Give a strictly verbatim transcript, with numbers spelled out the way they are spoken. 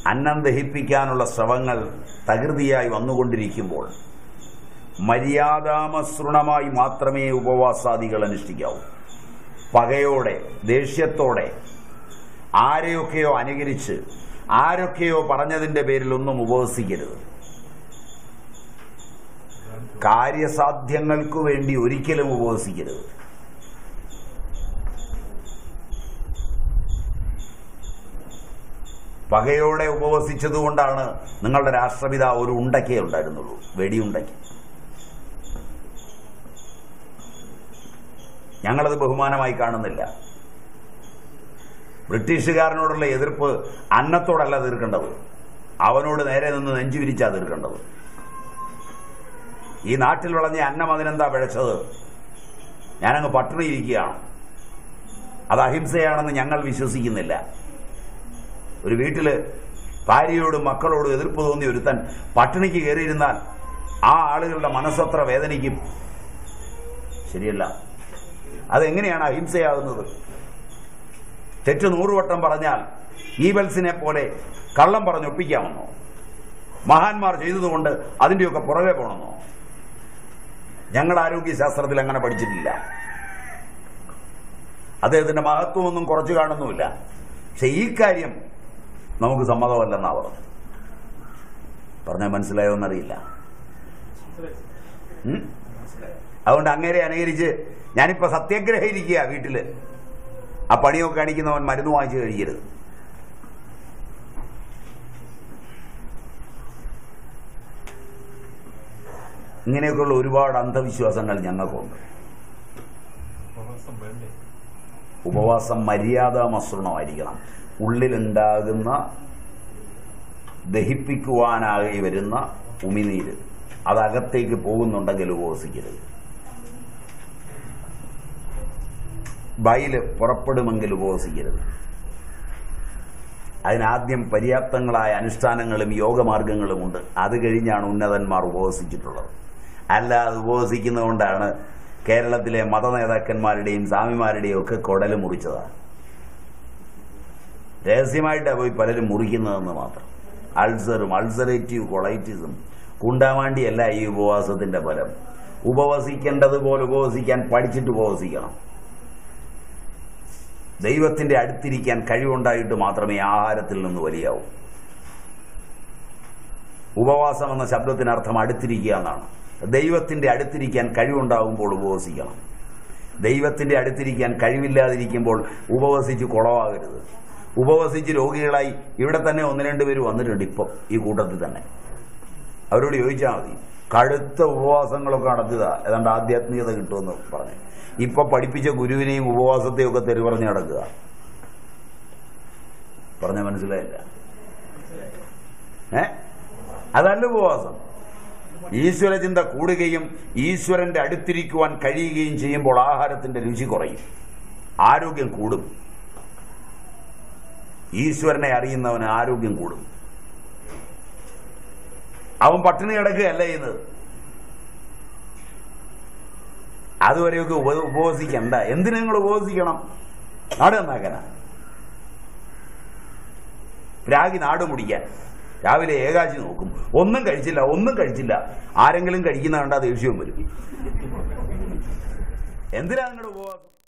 അന്നം ദഹിപ്പിക്കാനുള്ള ശ്രമങ്ങൾ തകൃതിയായി വന്നുകൊണ്ടിരിക്കുമ്പോൾ മര്യാദാമസൃണമായി മാത്രമേ ഉപവാസാദികൾ അനുഷ്ഠിക്കാവൂ. പകയോടെ, ദേഷ്യത്തോടെ, ആരെയൊക്കെയോ അനുകരിച്ച് ആരൊക്കെയോ പറഞ്ഞതിന്റെ പേരിൽ ഒന്നും ഉപവസിക്കരുത്. കാര്യസാധ്യങ്ങൾക്കു വേണ്ടി ഒരിക്കലും ഉപവസിക്കരുത്. പകയോടെ ഉപവസിച്ചതുകൊണ്ടാണ് നിങ്ങളുടെ രാഷ്ട്രപിതാവ് ഒരു ഉണ്ടക്കേ ഉണ്ടായിരുന്നുള്ളൂ, വെടിയുണ്ടയ്ക്ക്. ഞങ്ങളത് ബഹുമാനമായി കാണുന്നില്ല. ബ്രിട്ടീഷുകാരനോടുള്ള എതിർപ്പ് അന്നത്തോടല്ല തീർക്കേണ്ടത്, അവനോട് നേരെ നിന്ന് നെഞ്ചു വിരിച്ചാ തീർക്കേണ്ടത്. ഈ നാട്ടിൽ വിളഞ്ഞ അന്നം അതിനെന്താ പിഴച്ചത്? ഞാനങ്ങ് പട്ടിണിയിരിക്കുകയാണ്, അത് അഹിംസയാണെന്ന് ഞങ്ങൾ വിശ്വസിക്കുന്നില്ല. ഒരു വീട്ടില് ഭാര്യയോടും മക്കളോടും എതിർപ്പ് തോന്നി ഒരുത്തൻ പട്ടിണിക്ക് കയറിയിരുന്നാൽ ആ ആളുകളുടെ മനസ്സത്ര വേദനിക്കും. ശരിയല്ല. അതെങ്ങനെയാണ് അഹിംസയാകുന്നത്? തെറ്റ് നൂറുവട്ടം പറഞ്ഞാൽ ഈബൽസിനെ പോലെ കള്ളം പറഞ്ഞൊപ്പിക്കാമെന്നോ? മഹാന്മാർ ചെയ്തതുകൊണ്ട് അതിന്റെയൊക്കെ പുറകെ പോകണമെന്നോ? ഞങ്ങളുടെ ആരോഗ്യശാസ്ത്രത്തിൽ അങ്ങനെ പഠിച്ചിട്ടില്ല. അദ്ദേഹത്തിന്റെ മഹത്വമൊന്നും കുറച്ചു കാണുന്നുമില്ല. പക്ഷെ ഈ കാര്യം നമുക്ക് സമ്മതമല്ലെന്നാ പറഞ്ഞു. പറഞ്ഞാൽ മനസ്സിലായോ എന്നറിയില്ല. അതുകൊണ്ട് അങ്ങേരെ അനുകരിച്ച് ഞാനിപ്പോ സത്യാഗ്രഹം ഇരിക്കുക വീട്ടില്, ആ പണിയൊക്കെ കാണിക്കുന്നവൻ മരുന്ന് വാങ്ങിച്ചു കഴിക്കരുത്. ഇങ്ങനെയൊക്കെയുള്ള ഒരുപാട് അന്ധവിശ്വാസങ്ങൾ ഞങ്ങൾക്കുണ്ട്. ഉപവാസം മര്യാദാമസൃണമായിരിക്കണം. ഉള്ളിലുണ്ടാകുന്ന ദഹിപ്പിക്കുവാനായി വരുന്ന ഉമിനീര് അതകത്തേക്ക് പോകുന്നുണ്ടെങ്കിൽ ഉപവസിക്കരുത്. ബൈല് പുറപ്പെടുമെങ്കിൽ ഉപവസിക്കരുത്. അതിനാദ്യം പര്യാപ്തങ്ങളായ അനുഷ്ഠാനങ്ങളും യോഗമാർഗങ്ങളുമുണ്ട്. അത് കഴിഞ്ഞാണ് ഉന്നതന്മാർ ഉപവസിച്ചിട്ടുള്ളത്. അല്ലാതെ ഉപവസിക്കുന്നതുകൊണ്ടാണ് കേരളത്തിലെ മതനേതാക്കന്മാരുടെയും സ്വാമിമാരുടെയും ഒക്കെ കൊടല് മുറിച്ചതാണ്. രഹസ്യമായിട്ടാണ് പോയി പലരും മുറിക്കുന്നതെന്ന് മാത്രം. അൾസറും അൾസറേറ്റീവ് കൊളൈറ്റിസും കുണ്ടാമാണ്ടിയല്ല ഈ ഉപവാസത്തിന്റെ ഫലം. ഉപവസിക്കേണ്ടതുപോലെ ഉപവസിക്കാൻ പഠിച്ചിട്ട് ഉപവസിക്കണം. ദൈവത്തിന്റെ അടുത്തിരിക്കാൻ കഴിവുണ്ടായിട്ട് മാത്രമേ ആഹാരത്തിൽ നിന്ന് വലിയാവൂ. ഉപവാസം എന്ന ശബ്ദത്തിനർത്ഥം അടുത്തിരിക്കുക എന്നാണ്. ദൈവത്തിന്റെ അടുത്തിരിക്കാൻ കഴിവുണ്ടാകുമ്പോൾ ഉപവസിക്കണം. ദൈവത്തിന്റെ അടുത്തിരിക്കാൻ കഴിവില്ലാതിരിക്കുമ്പോൾ ഉപവസിച്ച് കുളവാകരുത്. ഉപവസിച്ച് രോഗികളായി ഇവിടെ തന്നെ ഒന്ന് രണ്ട് പേര് വന്നിട്ടുണ്ട്. ഇപ്പം ഈ കൂട്ടത്തിൽ തന്നെ അവരോട് ചോദിച്ചാൽ മതി. കടുത്ത ഉപവാസങ്ങളൊക്കെ നടത്തുക, ഏതാണ്ട് ആധ്യാത്മികത കിട്ടുമെന്ന് പറഞ്ഞു. ഇപ്പൊ പഠിപ്പിച്ച ഗുരുവിനെയും ഉപവാസത്തെയും ഒക്കെ തെറി പറഞ്ഞ് നടക്കുക. പറഞ്ഞ മനസ്സിലായില്ല? ഏ അതല്ല ഉപവാസം. ഈശ്വര ചിന്ത കൂടുകയും ഈശ്വരന്റെ അടുത്തിരിക്കുവാൻ കഴിയുകയും ചെയ്യുമ്പോൾ ആഹാരത്തിന്റെ രുചി കുറയും, ആരോഗ്യം കൂടും. ഈശ്വരനെ അറിയുന്നവന് ആരോഗ്യം കൂടും. അവൻ പട്ടിണി കിടക്കുകയല്ല ചെയ്യുന്നത്. അതുവരെയൊക്കെ ഉപ ഉപവസിക്കണ്ട. എന്തിനു നിങ്ങൾ ഉപവസിക്കണം? നാട് നന്നാക്കാനാ? രാഗി നാട് മുടിക്കാൻ രാവിലെ ഏകാശി നോക്കും, ഒന്നും കഴിച്ചില്ല ഒന്നും കഴിച്ചില്ല. ആരെങ്കിലും കഴിക്കുന്ന കണ്ടാ ദേഷ്യവും വരും. എന്തിനാ നിങ്ങളുടെ ഉപവാസം?